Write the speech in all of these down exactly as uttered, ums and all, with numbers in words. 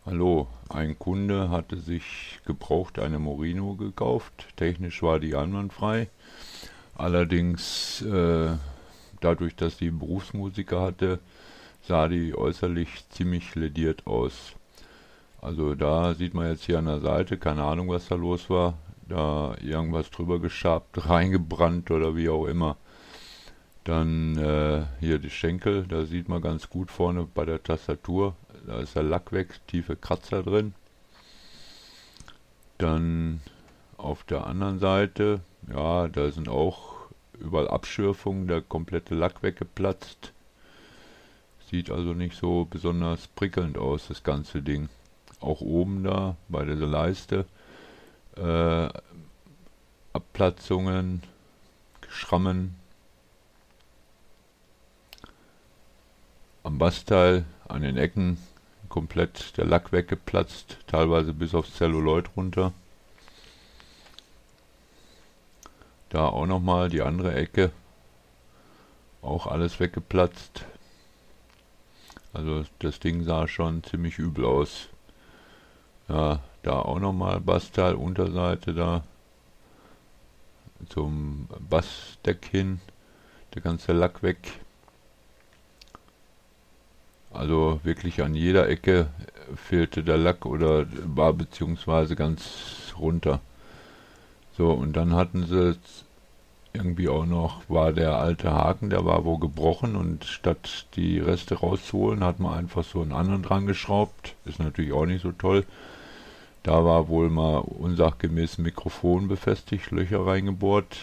Hallo, ein Kunde hatte sich gebraucht eine Morino gekauft. Technisch war die einwandfrei. Allerdings, äh, dadurch, dass die Berufsmusiker hatte, sah die äußerlich ziemlich lediert aus. Also da sieht man jetzt hier an der Seite, keine Ahnung, was da los war. Da irgendwas drüber geschabt, reingebrannt oder wie auch immer. Dann äh, hier die Schenkel, da sieht man ganz gut vorne bei der Tastatur. Da ist der Lack weg, tiefe Kratzer drin. Dann auf der anderen Seite, ja, da sind auch überall Abschürfungen, der komplette Lack weggeplatzt. Sieht also nicht so besonders prickelnd aus, das ganze Ding. Auch oben da bei dieser Leiste äh, Abplatzungen, Schrammen. Am Bassteil an den Ecken komplett der Lack weggeplatzt, teilweise bis aufs Zelluloid runter. Da auch nochmal die andere Ecke, auch alles weggeplatzt. Also das Ding sah schon ziemlich übel aus. Ja, da auch nochmal Bassteil, Unterseite da zum Bassdeck hin, der ganze Lack weg. Also wirklich an jeder Ecke fehlte der Lack oder war beziehungsweise ganz runter. So, und dann hatten sie irgendwie auch noch, war der alte Haken, der war wohl gebrochen und statt die Reste rauszuholen, hat man einfach so einen anderen dran geschraubt. Ist natürlich auch nicht so toll. Da war wohl mal unsachgemäß ein Mikrofon befestigt, Löcher reingebohrt.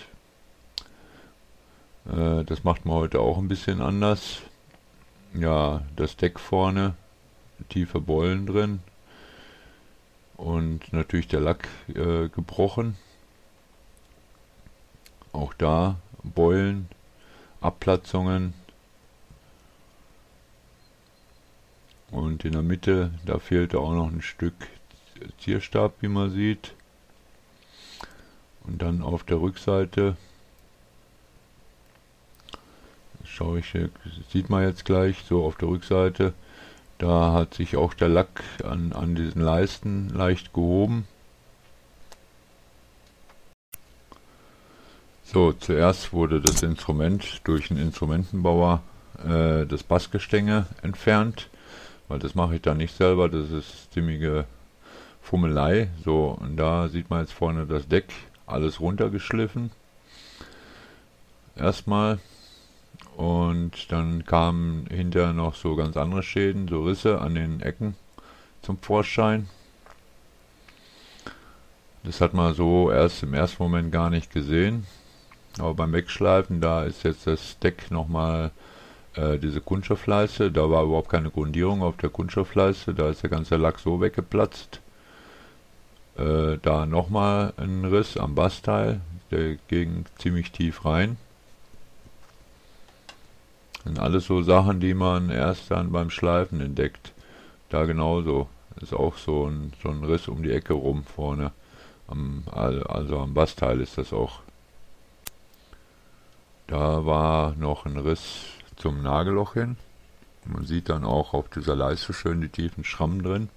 Äh, das macht man heute auch ein bisschen anders. Ja, das Deck vorne, tiefe Beulen drin und natürlich der Lack äh, gebrochen. Auch da Beulen, Abplatzungen und in der Mitte, da fehlte auch noch ein Stück Zierstab, wie man sieht. Und dann auf der Rückseite, schaue ich, sieht man jetzt gleich, so auf der Rückseite, da hat sich auch der Lack an, an diesen Leisten leicht gehoben. So, zuerst wurde das Instrument durch einen Instrumentenbauer, äh, das Bassgestänge entfernt, weil das mache ich da nicht selber, das ist ziemliche Fummelei. So, und da sieht man jetzt vorne das Deck, alles runtergeschliffen. Erstmal. Und dann kamen hinterher noch so ganz andere Schäden, so Risse an den Ecken zum Vorschein. Das hat man so erst im ersten Moment gar nicht gesehen. Aber beim Wegschleifen, da ist jetzt das Deck nochmal äh, diese Kunststoffleiste. Da war überhaupt keine Grundierung auf der Kunststoffleiste. Da ist der ganze Lack so weggeplatzt. Äh, da nochmal ein Riss am Bassteil. Der ging ziemlich tief rein. Das sind alles so Sachen, die man erst dann beim Schleifen entdeckt. Da genauso. Ist auch so ein, so ein Riss um die Ecke rum vorne. Am, also am Bassteil ist das auch. Da war noch ein Riss zum Nagelloch hin. Man sieht dann auch auf dieser Leiste schön die tiefen Schrammen drin.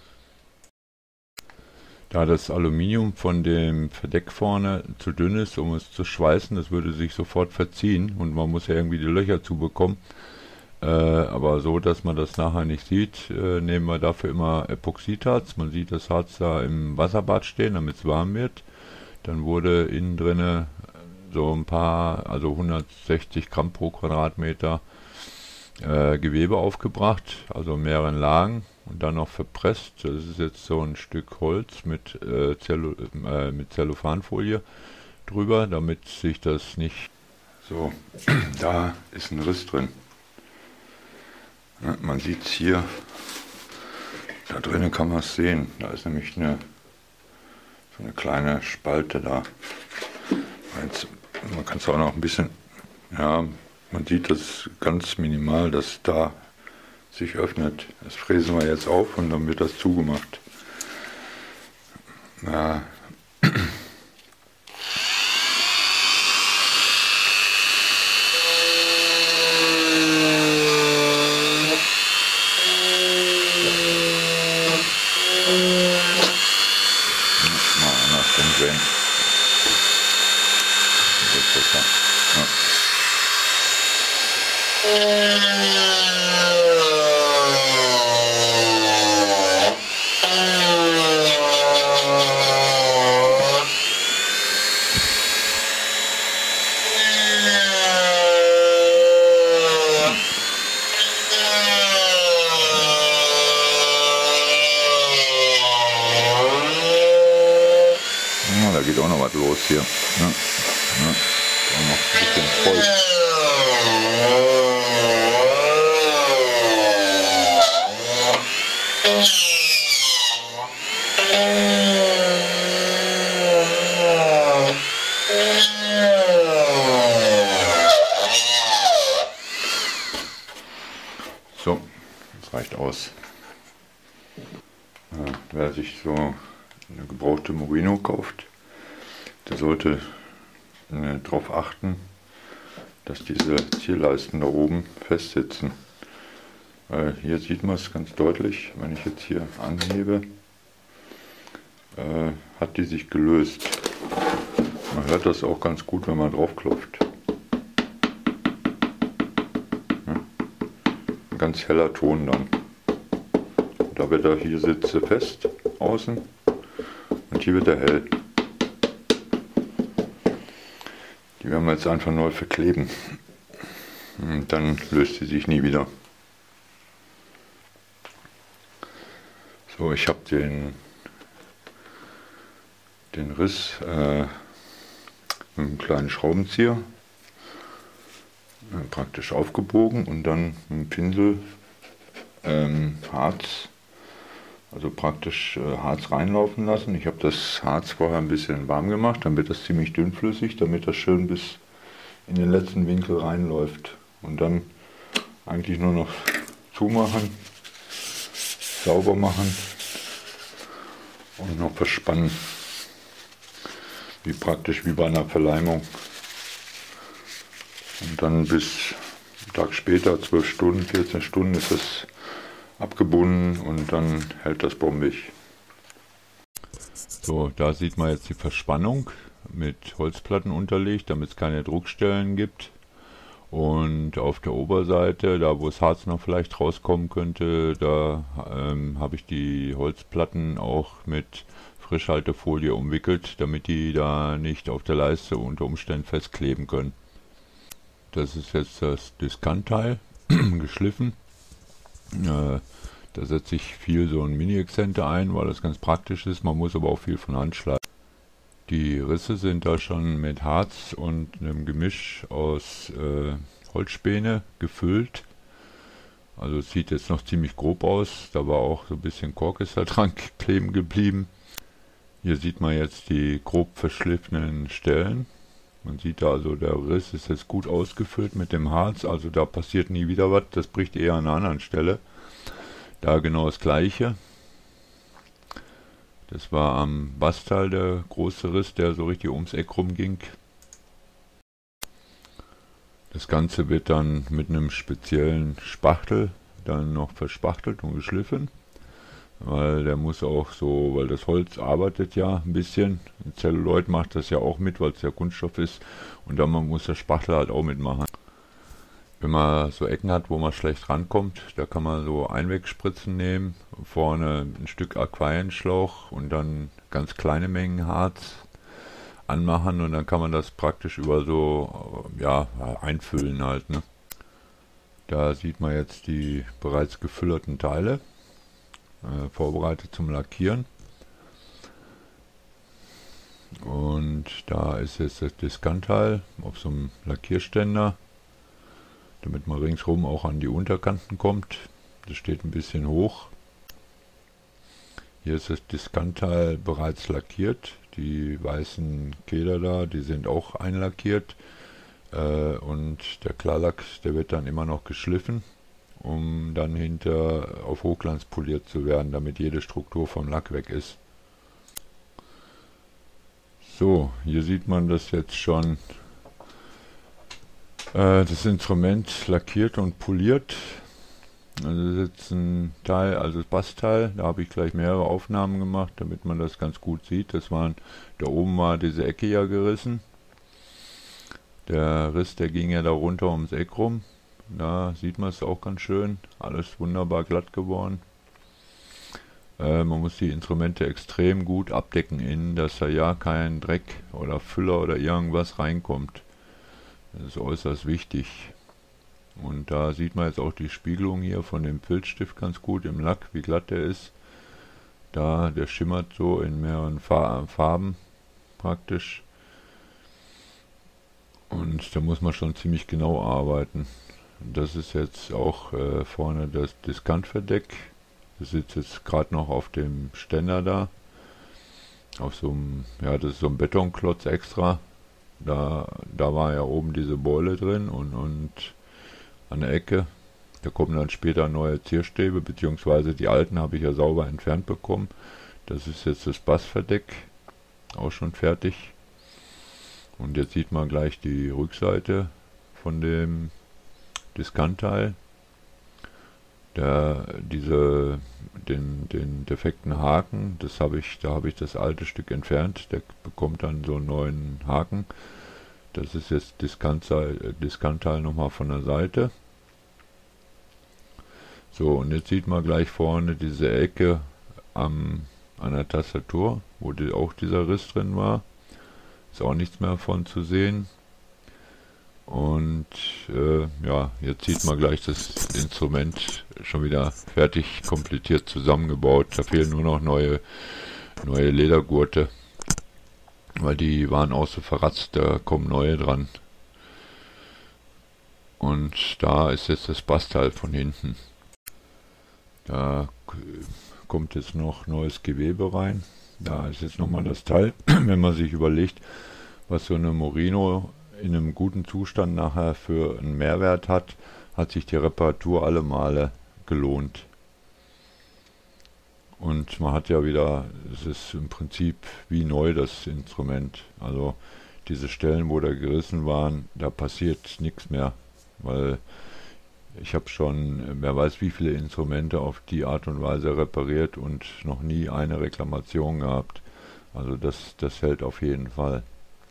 Da das Aluminium von dem Verdeck vorne zu dünn ist, um es zu schweißen, das würde sich sofort verziehen und man muss ja irgendwie die Löcher zubekommen. Äh, aber so, dass man das nachher nicht sieht, äh, nehmen wir dafür immer Epoxidharz. Man sieht das Harz da im Wasserbad stehen, damit es warm wird. Dann wurde innen drinne so ein paar, also hundertsechzig Gramm pro Quadratmeter äh, Gewebe aufgebracht, also in mehreren Lagen und dann noch verpresst. Das ist jetzt so ein Stück Holz mit, äh, Zellu äh, mit Zellophanfolie drüber, damit sich das nicht... So, da ist ein Riss drin. Ja, man sieht es hier, da drinnen kann man es sehen. Da ist nämlich eine, so eine kleine Spalte da. Jetzt, man kann es auch noch ein bisschen, ja, man sieht das ganz minimal, dass da sich öffnet. Das fräsen wir jetzt auf und dann wird das zugemacht. Ja. auch noch was los hier. Ja, ja, auch noch ein bisschen voll. So, das reicht aus. Äh, wer sich so eine gebrauchte Merino kauft, der sollte äh, darauf achten, dass diese Zierleisten da oben festsitzen. Äh, hier sieht man es ganz deutlich, wenn ich jetzt hier anhebe, äh, hat die sich gelöst. Man hört das auch ganz gut, wenn man drauf klopft. Ja? Ein ganz heller Ton dann. Da wird er, hier sitzt er fest, außen, und hier wird er hell. Die werden wir jetzt einfach neu verkleben. Und dann löst sie sich nie wieder. So, ich habe den, den Riss äh, mit einem kleinen Schraubenzieher äh, praktisch aufgebogen und dann mit dem Pinsel ähm, Harz, also praktisch äh, Harz reinlaufen lassen. Ich habe das Harz vorher ein bisschen warm gemacht, dann wird das ziemlich dünnflüssig, damit das schön bis in den letzten Winkel reinläuft. Und dann eigentlich nur noch zumachen, sauber machen und noch verspannen. Wie praktisch wie bei einer Verleimung. Und dann bis einen Tag später, zwölf Stunden, vierzehn Stunden ist es abgebunden und dann hält das bombig. So, da sieht man jetzt die Verspannung mit Holzplatten unterlegt, damit es keine Druckstellen gibt. Und auf der Oberseite, da wo das Harz noch vielleicht rauskommen könnte, da ähm, habe ich die Holzplatten auch mit Frischhaltefolie umwickelt, damit die da nicht auf der Leiste unter Umständen festkleben können. Das ist jetzt das Diskantteil, geschliffen. Äh, da setze ich viel so ein Mini-Exzenter ein, weil das ganz praktisch ist. Man muss aber auch viel von Hand schleifen. Die Risse sind da schon mit Harz und einem Gemisch aus äh, Holzspäne gefüllt. Also es sieht jetzt noch ziemlich grob aus. Da war auch so ein bisschen Korkes da dran kleben geblieben. Hier sieht man jetzt die grob verschliffenen Stellen. Man sieht da also, der Riss ist jetzt gut ausgefüllt mit dem Harz. Also da passiert nie wieder was. Das bricht eher an einer anderen Stelle. Da genau das gleiche. Das war am Bastteil der große Riss, der so richtig ums Eck rumging. Das Ganze wird dann mit einem speziellen Spachtel dann noch verspachtelt und geschliffen. Weil der muss auch so, weil das Holz arbeitet ja ein bisschen. Zelluloid macht das ja auch mit, weil es ja Kunststoff ist. Und dann muss der Spachtel halt auch mitmachen. Wenn man so Ecken hat, wo man schlecht rankommt, da kann man so Einwegspritzen nehmen, vorne ein Stück Aquarienschlauch und dann ganz kleine Mengen Harz anmachen und dann kann man das praktisch über so, ja, einfüllen halt, ne. Da sieht man jetzt die bereits gefüllerten Teile, äh, vorbereitet zum Lackieren. Und da ist jetzt das Diskantteil auf so einem Lackierständer, damit man ringsherum auch an die Unterkanten kommt. Das steht ein bisschen hoch. Hier ist das Diskantteil bereits lackiert. Die weißen Keder da, die sind auch einlackiert. Äh, und der Klarlack, der wird dann immer noch geschliffen, um dann hinter auf Hochglanz poliert zu werden, damit jede Struktur vom Lack weg ist. So, hier sieht man das jetzt schon. Das Instrument lackiert und poliert. Also das ist jetzt ein Teil, also das Bastteil, da habe ich gleich mehrere Aufnahmen gemacht, damit man das ganz gut sieht. Das waren, da oben war diese Ecke ja gerissen. Der Riss, der ging ja da runter ums Eck rum. Da sieht man es auch ganz schön. Alles wunderbar glatt geworden. Äh, man muss die Instrumente extrem gut abdecken innen, dass da ja kein Dreck oder Füller oder irgendwas reinkommt. Das ist äußerst wichtig. Und da sieht man jetzt auch die Spiegelung hier von dem Filzstift ganz gut im Lack, wie glatt der ist. Da, der schimmert so in mehreren Farben. praktisch. Und da muss man schon ziemlich genau arbeiten. Das ist jetzt auch äh, vorne das Diskantverdeck. Das sitzt jetzt gerade noch auf dem Ständer da. Auf so einem, ja, das ist so ein Betonklotz extra. Da, da war ja oben diese Beule drin und, und an der Ecke. Da kommen dann später neue Zierstäbe, beziehungsweise die alten habe ich ja sauber entfernt bekommen. Das ist jetzt das Bassverdeck, auch schon fertig. Und jetzt sieht man gleich die Rückseite von dem Diskantteil. Der, diese, den, den defekten Haken, das habe ich, da habe ich das alte Stück entfernt. Der bekommt dann so einen neuen Haken. Das ist jetzt Diskantteil, Diskantteil nochmal von der Seite. So, und jetzt sieht man gleich vorne diese Ecke am, an der Tastatur, wo die, auch dieser Riss drin war. Ist auch nichts mehr von zu sehen. Und äh, ja, jetzt sieht man gleich das Instrument schon wieder fertig, komplettiert zusammengebaut. Da fehlen nur noch neue, neue Ledergurte, weil die waren auch so verratzt, da kommen neue dran. Und da ist jetzt das Bassteil von hinten. Da kommt jetzt noch neues Gewebe rein. Da ist jetzt nochmal das Teil, wenn man sich überlegt, was so eine Morino in einem guten Zustand nachher für einen Mehrwert hat, hat sich die Reparatur alle Male gelohnt. Und man hat ja wieder, es ist im Prinzip wie neu das Instrument. Also diese Stellen, wo da gerissen waren, da passiert nichts mehr, weil ich habe schon, wer weiß wie viele Instrumente auf die Art und Weise repariert und noch nie eine Reklamation gehabt. Also das, das hält auf jeden Fall.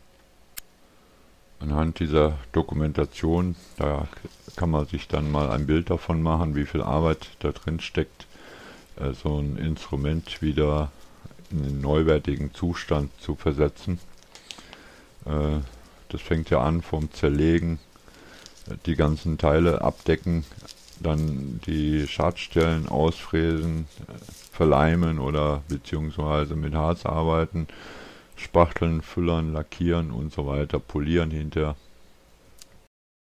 Anhand dieser Dokumentation, da kann man sich dann mal ein Bild davon machen, wie viel Arbeit da drin steckt, äh, so ein Instrument wieder in einen neuwertigen Zustand zu versetzen. Äh, das fängt ja an vom Zerlegen, die ganzen Teile abdecken, dann die Schadstellen ausfräsen, verleimen oder beziehungsweise mit Harz arbeiten, spachteln, füllern, lackieren und so weiter, polieren hinterher.